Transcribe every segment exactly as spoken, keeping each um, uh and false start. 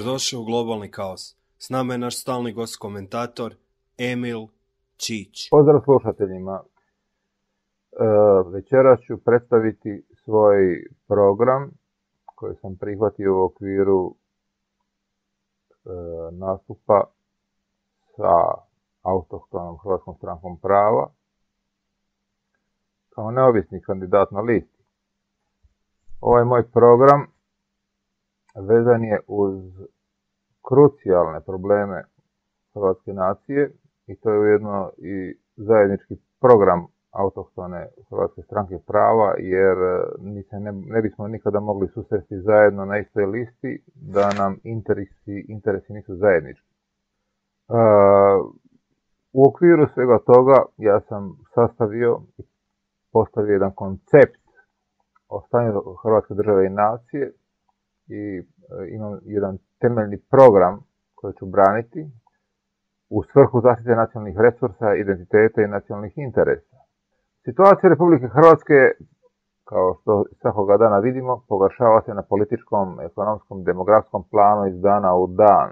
Dobrodošli u Globalni kaos. S nama je naš stalni gost komentator Emil Čić. Pozdrav slušateljima. E, večeras ću predstaviti svoj program koji sam prihvatio u okviru e, nastupa sa autohtonom Hrvatskom strankom prava kao neovisni kandidat na listi. Ovaj moj program vezan je uz krucijalne probleme hrvatske nacije i to je ujedno i zajednički program autohtone Hrvatske stranke prava, jer mi se ne, ne bismo nikada mogli susresti zajedno na istoj listi da nam interesi, interesi nisu zajednički. Uh, u okviru svega toga ja sam sastavio i postavio jedan koncept o stanju Hrvatske države i nacije i imam jedan temeljni program koji ću braniti u svrhu zaštite nacionalnih resursa, identiteta i nacionalnih interesa. Situacija Republike Hrvatske, kao što svakoga dana vidimo, pogoršava se na političkom, ekonomskom, demografskom planu iz dana u dan.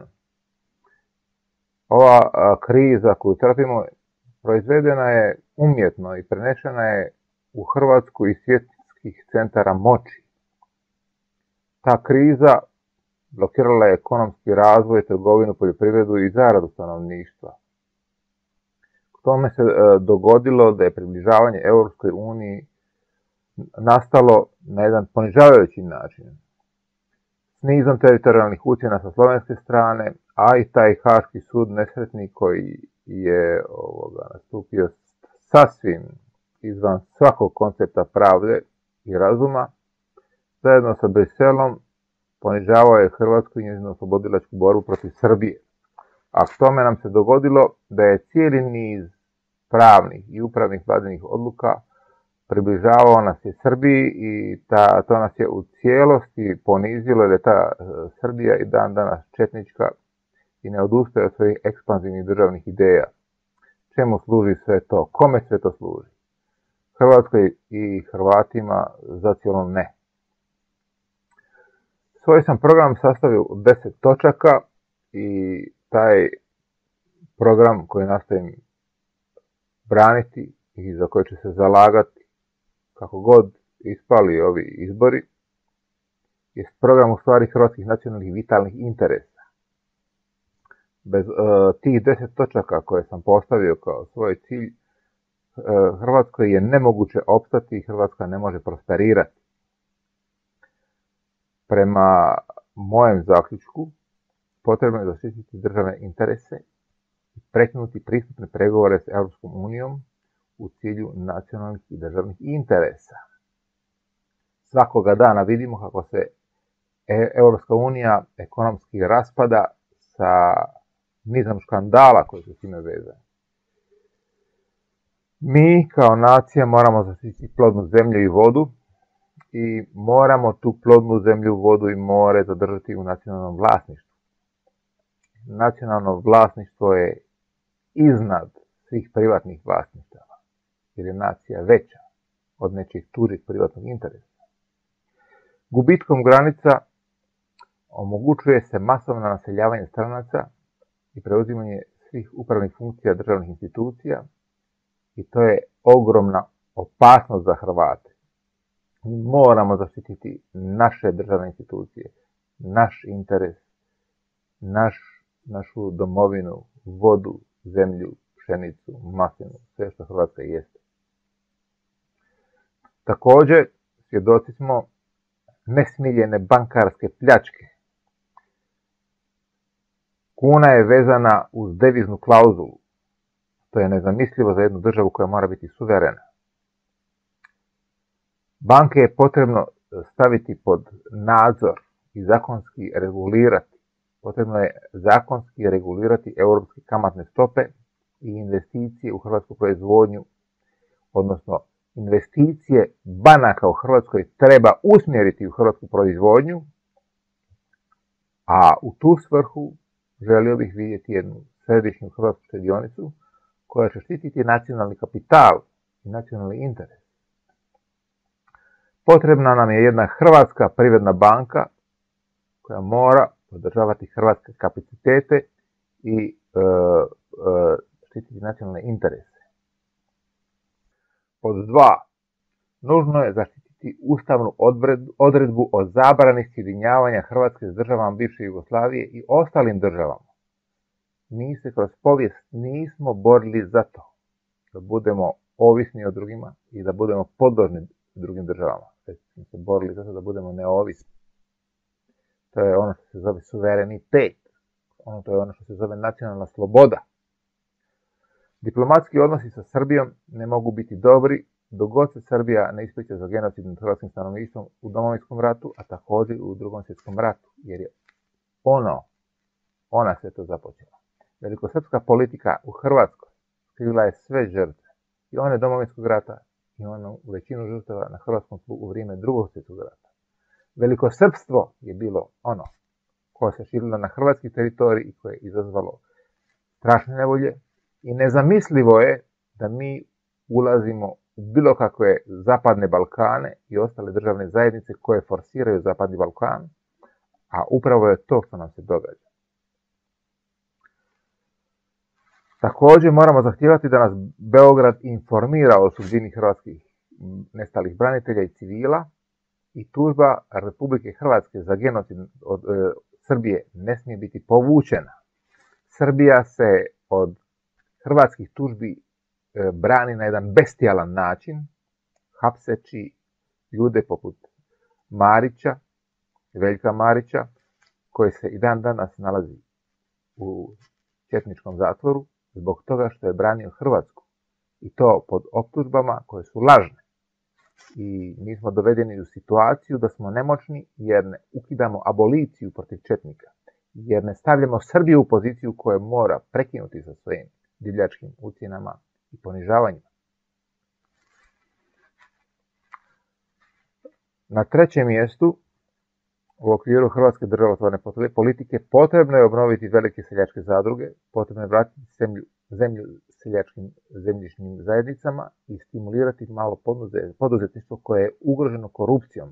Ova a, kriza koju trpimo proizvedena je umjetno i prenešena je u Hrvatsku iz svjetskih centara moći. Ta kriza blokirala je ekonomski razvoj, trgovinu, poljoprivredu i zaradu stanovništva. K tome se e, dogodilo da je približavanje Europskoj uniji nastalo na jedan ponižavajući način. S nizom teritorijalnih ucjena sa slovenske strane, a i taj Haški sud nesretni koji je ovoga, nastupio sasvim izvan svakog koncepta pravde i razuma, zajedno sa Briselom ponižavao je Hrvatsku i njezinu oslobodilačku borbu protiv Srbije. A k tome nam se dogodilo da je cijeli niz pravnih i upravnih vladinih odluka približavao nas je Srbiji i ta, to nas je u cijelosti ponizilo, jer je ta Srbija i dan danas četnička i ne odustaje od svojih ekspanzivnih državnih ideja. Čemu služi sve to? Kome sve to služi? Hrvatskoj i Hrvatima zacijelo ne. Svoj sam program sastavio u deset točaka i taj program koji nastavim braniti i za koji ću se zalagati kako god ispali ovi izbori je program u stvari hrvatskih nacionalnih vitalnih interesa. Bez uh, tih deset točaka koje sam postavio kao svoj cilj, uh, Hrvatskoj je nemoguće opstati i Hrvatska ne može prosperirati. Prema mojem zaključku, potrebno je zaštititi državne interese i prekinuti pristupne pregovore s Europskom unijom u cilju nacionalnih i državnih interesa. Svakoga dana vidimo kako se Europska unija ekonomski raspada sa nizom škandala koji su s time vezani. Mi kao nacija moramo zaštititi plodnu zemlju i vodu, i moramo tu plodnu zemlju, vodu i more zadržati u nacionalnom vlasništvu. Nacionalno vlasništvo je iznad svih privatnih vlasništava, jer je nacija veća od nečih tuđih privatnog interesa. Gubitkom granica omogućuje se masovno naseljavanje stranaca i preuzimanje svih upravnih funkcija državnih institucija i to je ogromna opasnost za Hrvate. Mi moramo zaštititi naše državne institucije, naš interes, naš, našu domovinu, vodu, zemlju, pšenicu, maslinu, sve što Hrvatska jeste. Također, svjedoci smo nesmiljene bankarske pljačke. Kuna je vezana uz deviznu klauzulu. To je nezamislivo za jednu državu koja mora biti suverena. Banke je potrebno staviti pod nadzor i zakonski regulirati. Potrebno je zakonski regulirati europske kamatne stope i investicije u hrvatsku proizvodnju, odnosno investicije banaka u Hrvatskoj treba usmjeriti u hrvatsku proizvodnju, a u tu svrhu želio bih vidjeti jednu središnju hrvatsku štedionicu koja će štititi nacionalni kapital i nacionalni interes. Potrebna nam je jedna hrvatska privredna banka koja mora održavati hrvatske kapacitete i e, e, štititi nacionalne interese. Pod dva. Nužno je zaštititi ustavnu odredbu o zabrani sjedinjavanja Hrvatske s državama bivše Jugoslavije i ostalim državama. Mi se kroz povijest nismo borili za to da budemo ovisni o drugima i da budemo podložni drugim državama. Već smo se borili za to da budemo neovisni. To je ono što se zove suverenitet. Ono to je ono što se zove nacionalna sloboda. Diplomatski odnosi sa Srbijom ne mogu biti dobri dok god se Srbija ne ispriča za genocid nad hrvatskim stanovništvom u Domovinskom ratu, a također u Drugom svjetskom ratu, jer je ono, ona sve to započela. Velikosrpska politika u Hrvatskoj skrivila je sve žrtve, i one Domovinskog rata, i onu većinu žrtava na hrvatskom tlu u vrijeme Drugog svjetskog rata. Velikosrpstvo je bilo ono koje se širilo na hrvatski teritorij i koje je izazvalo strašne nevolje, i nezamislivo je da mi ulazimo u bilo kakve zapadne Balkane i ostale državne zajednice koje forsiraju zapadni Balkan, a upravo je to što nam se događa. Također moramo zahtijevati da nas Beograd informira o sudbini hrvatskih nestalih branitelja i civila, i tužba Republike Hrvatske za genocid od e, Srbije ne smije biti povučena. Srbija se od hrvatskih tužbi e, brani na jedan bestijalan način, hapseći ljude poput Marića, Veljka Marića, koji se i dan danas nalazi u četničkom zatvoru zbog toga što je branio Hrvatsku. I to pod optužbama koje su lažne. I mi smo dovedeni u situaciju da smo nemoćni jer ne ukidamo aboliciju protiv četnika. Jer ne stavljamo Srbiju u poziciju koju mora prekinuti sa svojim divljačkim ucjenama i ponižavanjima. Na trećem mjestu, u okviru hrvatske državotvorne politike, potrebno je obnoviti velike seljačke zadruge, potrebno je vratiti zemlju, zemlju seljačkim zemljišnim zajednicama i stimulirati malo poduzetništvo koje je ugroženo korupcijom.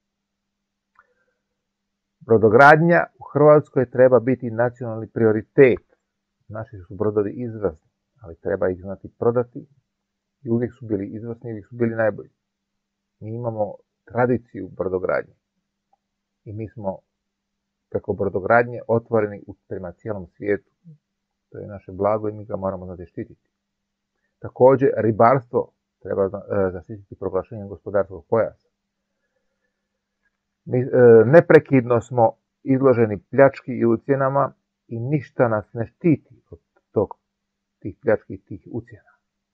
Brodogradnja u Hrvatskoj treba biti nacionalni prioritet. Naši su brodovi izvrsni, ali treba ih znati prodati, i uvijek su bili izvrsni, uvijek su bili najbolji. Mi imamo tradiciju brodogradnje i mi smo preko brodogradnje otvoreni prema cijelom svijetu. To je naše blago i mi ga moramo znati štititi. Također, ribarstvo treba zaštititi proglašenjem gospodarskog pojasa. Mi e, neprekidno smo izloženi pljački i ucjenama i ništa nas ne štiti od tog, tih pljački i tih ucjena.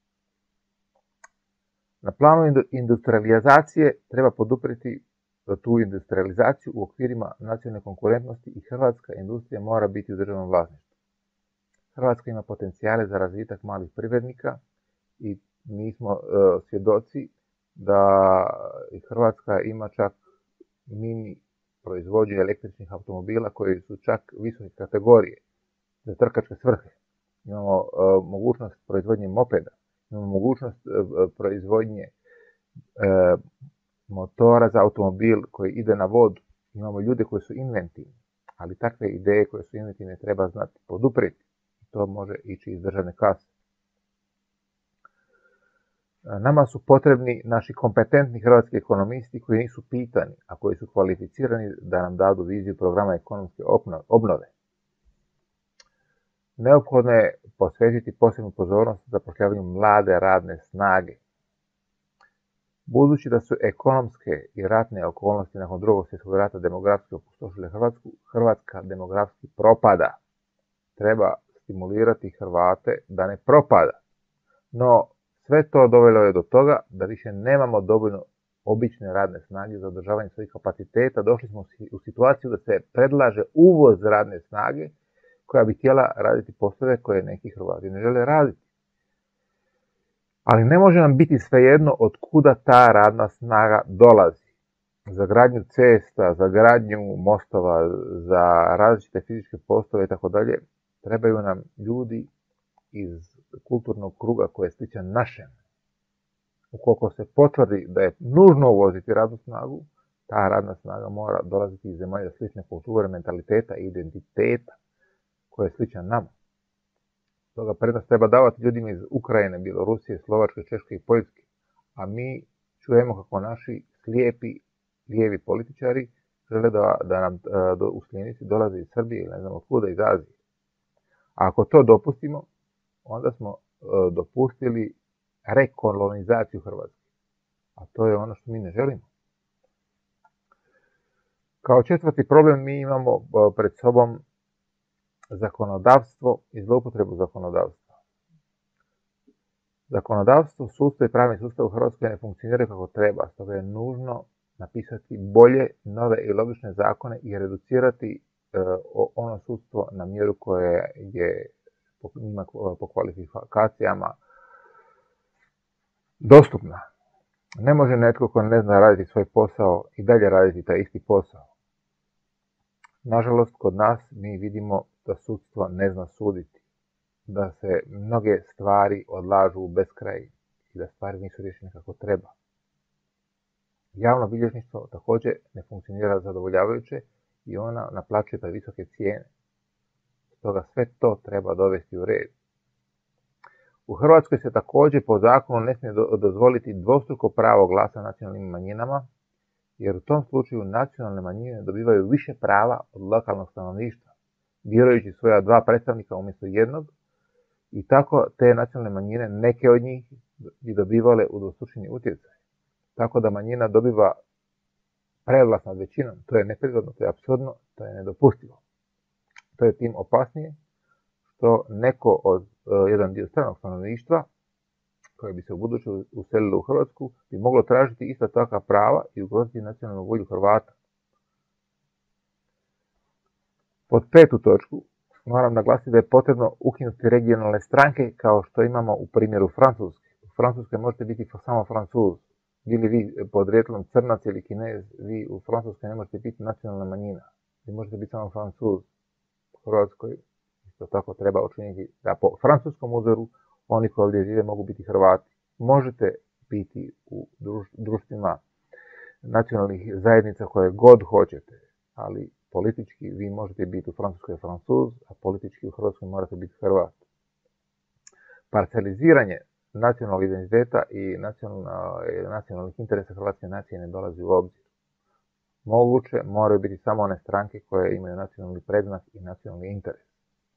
Na planu industrializacije treba poduprijeti tu industrializaciju u okvirima nacionalne konkurentnosti i hrvatska industrija mora biti u državnom vlasništvu. Hrvatska ima potencijale za razvitak malih privrednika i mi smo e, svjedoci da Hrvatska ima čak mini proizvođenje električnih automobila koji su čak visoke kategorije za trkačke svrhe. Imamo e, mogućnost proizvodnje mopeda, imamo mogućnost e, proizvodnje e, motora za automobil koji ide na vodu. Imamo ljude koji su inventivni, ali takve ideje koje su inventivne treba znati poduprijeti. To može ići iz državne kase. Nama su potrebni naši kompetentni hrvatski ekonomisti koji nisu pitani, a koji su kvalificirani da nam dadu viziju programa ekonomske obnove. Neophodno je posvetiti posebnu pozornost zapošljavanju mlade radne snage. Budući da su ekonomske i ratne okolnosti nakon Drugog svjetskog rata demografski opustošile Hrvatsku, Hrvatska demografski propada. Treba stimulirati Hrvate da ne propada. No, sve to dovelo je do toga da više nemamo dovoljno obične radne snage za održavanje svojih kapaciteta. Došli smo u situaciju da se predlaže uvoz radne snage koja bi htjela raditi poslove koje neki Hrvati ne žele raditi. Ali ne može nam biti svejedno od kuda ta radna snaga dolazi. Za gradnju cesta, za gradnju mostova, za različite fizičke poslove i tako dalje, trebaju nam ljudi iz kulturnog kruga koji je sličan našem. Ukoliko se potvrdi da je nužno uvoziti radnu snagu, Ta radna snaga mora dolaziti iz zemalja slične kulture, mentaliteta i identiteta koje je sličan nama. Stoga prednost treba davati ljudima iz Ukrajine, Bjelorusije, Slovačke, Češke i Poljske, a mi čujemo kako naši slijepi, lijevi političari žele da, da nam do, u slijenici dolaze iz Srbije ili ne znam otkuda, iz Azije. A ako to dopustimo, onda smo e, dopustili rekolonizaciju Hrvatske. A to je ono što mi ne želimo. Kao četvrti problem mi imamo pred sobom zakonodavstvo i zloupotrebu zakonodavstva. Zakonodavstvo, sustav i pravni sustav u Hrvatskoj ne funkcionira kako treba, stoga je nužno napisati bolje, nove i logične zakone i reducirati e, ono sudstvo na mjeru koje je po, njima, po kvalifikacijama dostupna. Ne može netko ko ne zna raditi svoj posao i dalje raditi taj isti posao. Nažalost, kod nas mi vidimo da sudstvo ne zna suditi, da se mnoge stvari odlažu u beskraj i da stvari nisu riješene kako treba. Javno bilježništvo također ne funkcionira zadovoljavajuće i ona naplaćuje previsoke cijene. Stoga sve to treba dovesti u red. U Hrvatskoj se također po zakonu ne smije dozvoliti dvostruko pravo glasa nacionalnim manjinama, jer u tom slučaju nacionalne manjine dobivaju više prava od lokalnog stanovništva, birajući svoja dva predstavnika umjesto jednog, i tako te nacionalne manjine, neke od njih, bi dobivale udvostručeni utjecaj. Tako da manjina dobiva prevlast nad većinom. To je neprirodno, to je apsurdno, to je nedopustivo. To je tim opasnije što neko od jedan dio stranog stanovništva koje bi se u buduće uselilo u Hrvatsku bi moglo tražiti ista takva prava i ugroziti nacionalnu volju Hrvata. Pod petu točku moram naglasiti da je potrebno ukinuti regionalne stranke kao što imamo u primjeru Francuske. U Francuskoj možete biti samo Francuz. Bili vi podrijetlom Crnac ili Kinez, vi u Francuskoj ne možete biti nacionalna manjina. Vi možete biti samo Francuz. U Hrvatskoj isto tako treba učiniti da po francuskom uzoru oni koji ovdje žive mogu biti Hrvati. Možete biti u društvima nacionalnih zajednica koje god hoćete, ali politički vi možete biti u Francuskoj Francuz, a politički u Hrvatskoj morate biti Hrvat. Parcializiranje nacionalnog identiteta i nacionalnih interesa hrvatske nacije ne dolazi u obzir. Moguće moraju biti samo one stranke koje imaju nacionalni predznak i nacionalni interes.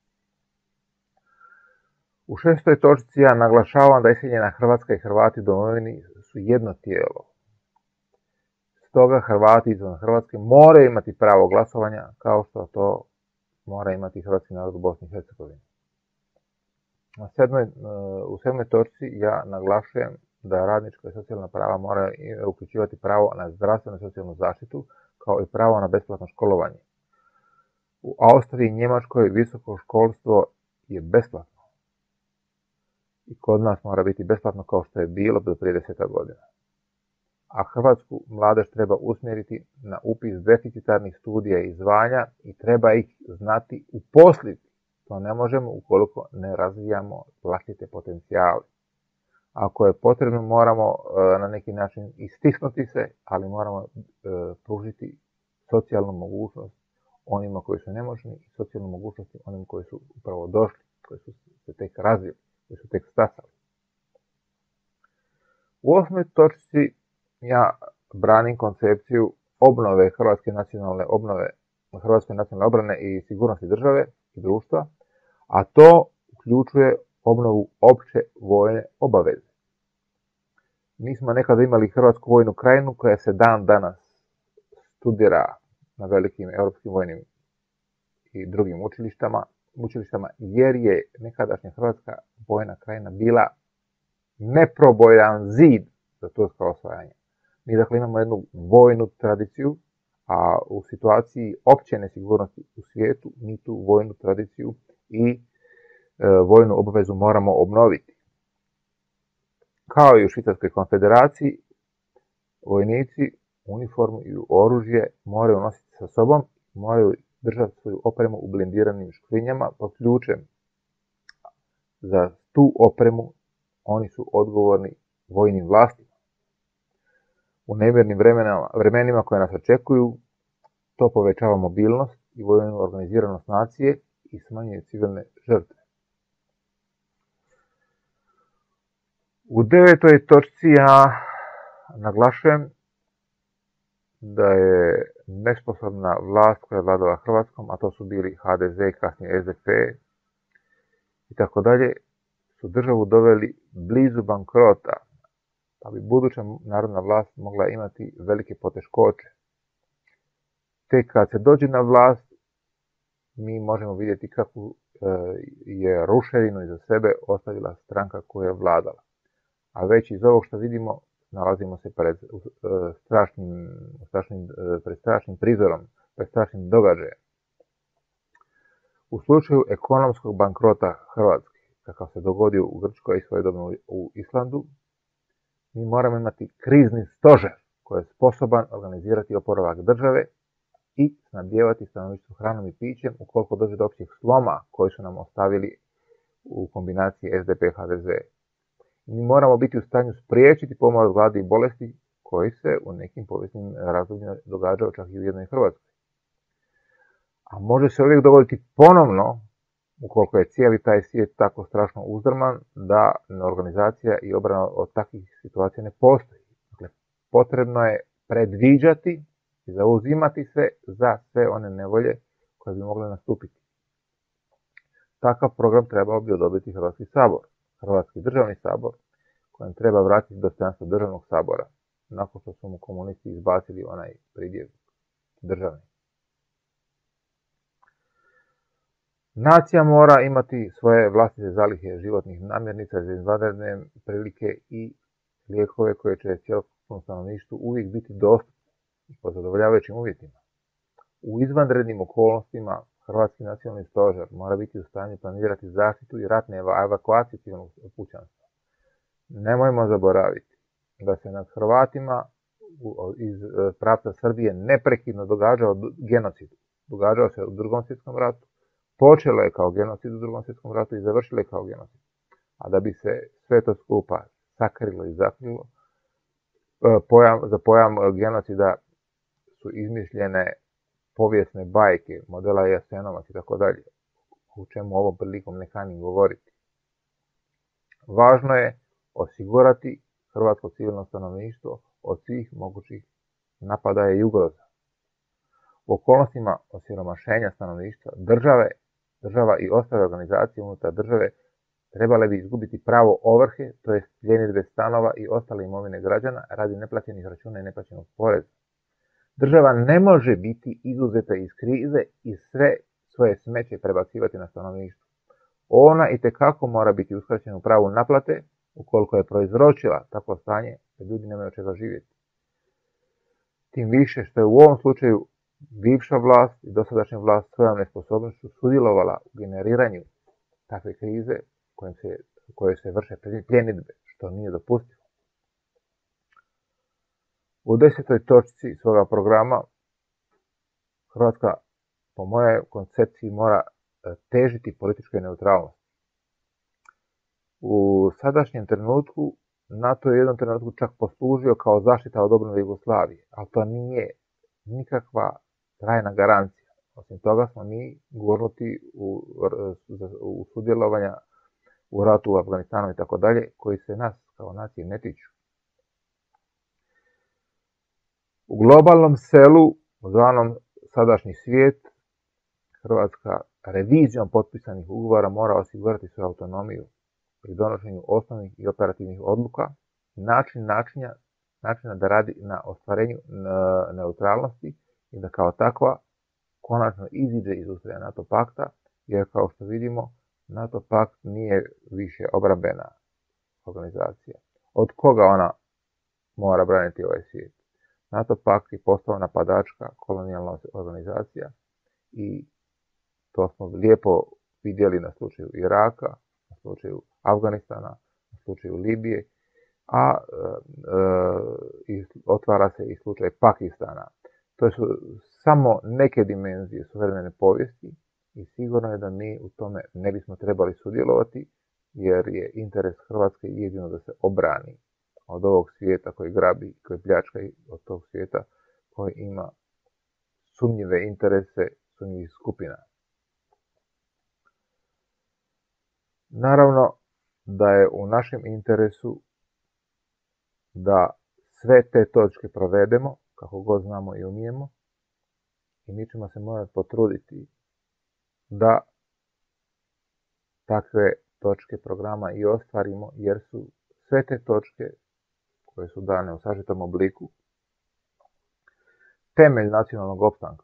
U šestoj točci ja naglašavam da iseljena Hrvatska i Hrvati u domovini su jedno tijelo. Stoga Hrvati izvan Hrvatske moraju imati pravo glasovanja kao što to mora imati hrvatski narod u Bosni i Hercegovini. Na sedmoj, u sedmoj točci ja naglašujem da radnička i socijalna prava moraju uključivati pravo na zdravstvenu i socijalnu zaštitu kao i pravo na besplatno školovanje. U Austriji i Njemačkoj visoko školstvo je besplatno. I kod nas mora biti besplatno kao što je bilo do prije desetak godina. A hrvatsku mladež treba usmjeriti na upis deficitarnih studija i zvanja i treba ih znati uposliti. To ne možemo ukoliko ne razvijamo vlastite potencijale. Ako je potrebno, moramo e, na neki način istisnuti se, ali moramo e, pružiti socijalnu mogućnost onima koji su nemoćni i socijalnu mogućnost onima koji su upravo došli, koji su se tek razvili, koji su tek stasali. U osmoj točci ja branim koncepciju obnove hrvatske nacionalne obnove, hrvatske nacionalne obrane i sigurnosti države i društva, a to uključuje obnovu opće vojne obaveze. Mi smo nekada imali Hrvatsku vojnu krajinu koja se dan danas studira na velikim europskim vojnim i drugim učilištama, učilištama jer je nekadašnja Hrvatska vojna krajina bila neprobojan zid za tursko osvajanje. Mi dakle imamo jednu vojnu tradiciju, a u situaciji opće nesigurnosti u svijetu mi tu vojnu tradiciju i e, vojnu obavezu moramo obnoviti. Kao i u Švicarskoj konfederaciji, vojnici uniformu i oružje moraju nositi sa sobom, moraju držati svoju opremu u blindiranim škrinjama pod ključem. Za tu opremu oni su odgovorni vojnim vlastima. U nemirnim vremenima, vremenima koje nas očekuju, to povećava mobilnost i vojnu organiziranost nacije i smanjuje civilne žrtve. U devetoj točci ja naglašujem da je nesposobna vlast koja je vladala Hrvatskom, a to su bili ha de ze, kasnije es de pe i tako dalje, su državu doveli blizu bankrota, pa bi buduća narodna vlast mogla imati velike poteškoće. Tek kad se dođe na vlast, mi možemo vidjeti kakvu je ruševinu iza sebe ostavila stranka koja je vladala. A već iz ovog što vidimo, nalazimo se pred strašnim, strašnim, pred strašnim prizorom, pred strašnim događajem. U slučaju ekonomskog bankrota Hrvatske, kakav se dogodio u Grčkoj i svojedobno u Islandu, mi moramo imati krizni stožer koji je sposoban organizirati oporavak države i snabdijevati stanovništvo hranom i pićem ukoliko dođe do općih sloma koji su nam ostavili u kombinaciji es de pe ha de ze. Mi moramo biti u stanju spriječiti pomor od gladi i bolesti koji se u nekim povijesnim razdobljima događao čak i u jednoj Hrvatskoj. A može se uvijek dogoditi ponovno, ukoliko je cijeli taj svijet tako strašno uzdrman, da organizacija i obrana od takvih situacija ne postoji. Dakle, potrebno je predviđati i zauzimati se za sve one nevolje koje bi mogle nastupiti. Takav program trebao bi odobriti Hrvatski sabor, Hrvatski državni sabor, kojem treba vratiti dostojanstvo državnog sabora, nakon što su mu komunisti izbacili onaj pridjev državni. Nacija mora imati svoje vlastite zalihe životnih namirnica za izvanredne prilike i lijekove koje će cjelokupnom stanovništvu uvijek biti dostupni i po zadovoljavajućim uvjetima. U izvanrednim okolnostima Hrvatski nacionalni stožer mora biti u stanju planirati zaštitu i ratne evakuacije civilnog pučanstva. Nemojmo zaboraviti da se nad Hrvatima iz pravca Srbije neprekidno događao genocid. Događao se u Drugom svjetskom ratu, počelo je kao genocid u Drugom svjetskom ratu i završilo je kao genocid. A da bi se sve to skupa sakrilo i zakrilo, pojam, za pojam genocida su izmišljene povijesne bajke, modela Jasenovac i tako dalje, o čemu ovom prilikom ne kanim govoriti. Važno je osigurati hrvatsko civilno stanovništvo od svih mogućih napadaja i ugroza. U okolnostima osiromašenja stanovništva, države, država i ostale organizacije unutar države trebale bi izgubiti pravo ovrhe, to jest pljenidbe stanova i ostale imovine građana radi neplaćenih računa i neplaćenog poreza. Država ne može biti izuzeta iz krize i sve svoje smeće prebacivati na stanovništvo. Ona itekako mora biti uskraćena u pravu naplate ukoliko je proizročila takvo stanje da ljudi nemaju od čega živjeti. Tim više što je u ovom slučaju bivša vlast i dosadašnja vlast svojom nesposobnošću sudjelovala u generiranju takve krize koje se, koje se vrše pljenidbe, što nije dopustivo. U desetoj točci svoga programa Hrvatska, po mojoj koncepciji, mora težiti političkoj neutralnosti. U sadašnjem trenutku NATO je u jednom trenutku čak poslužio kao zaštita od obnove Jugoslavije, ali to nije nikakva trajna garancija. Osim toga smo mi gurnuti u, u sudjelovanja u ratu u Afganistanu i tako dalje, koji se nas kao nacije ne tiču. U globalnom selu, zvanom sadašnji svijet, Hrvatska revizijom potpisanih ugovora mora osigurati svoju autonomiju pri donošenju osnovnih i operativnih odluka, način načina, načina da radi na ostvarenju neutralnosti i da kao takva konačno iziđe iz ustroja NATO pakta, jer kao što vidimo, NATO pakt nije više obrambena organizacija. Od koga ona mora braniti ovaj svijet? NATO pakt je postao napadačka kolonijalna organizacija i to smo lijepo vidjeli na slučaju Iraka, na slučaju Afganistana, na slučaju Libije, a e, e, otvara se i slučaj Pakistana. To su samo neke dimenzije suvremene povijesti i sigurno je da mi u tome ne bismo trebali sudjelovati, jer je interes Hrvatske jedino da se obrani od ovog svijeta koji grabi, koji pljačka, i od tog svijeta koji ima sumnjive interese sumnjivih skupina. Naravno da je u našem interesu da sve te točke provedemo kako god znamo i umijemo, i mi ćemo se morati potruditi da takve točke programa i ostvarimo, jer su sve te točke koje su dane u sažetom obliku temelj nacionalnog opstanka.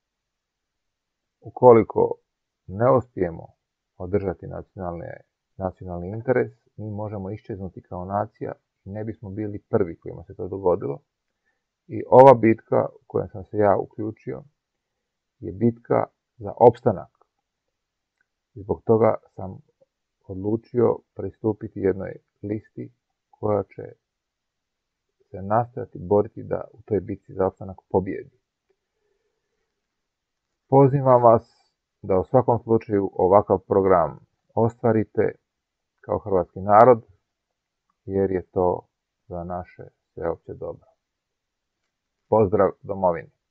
Ukoliko ne uspijemo održati nacionalne, nacionalni interes, mi možemo iščeznuti kao nacija i ne bismo bili prvi kojima se to dogodilo. I ova bitka u kojoj sam se ja uključio je bitka za opstanak. I zbog toga sam odlučio pristupiti jednoj listi koja će se nastojati boriti da u toj bitci za opstanak pobjedi. Pozivam vas da u svakom slučaju ovakav program ostvarite kao hrvatski narod, jer je to za naše sveopće dobro. Pozdrav domovini!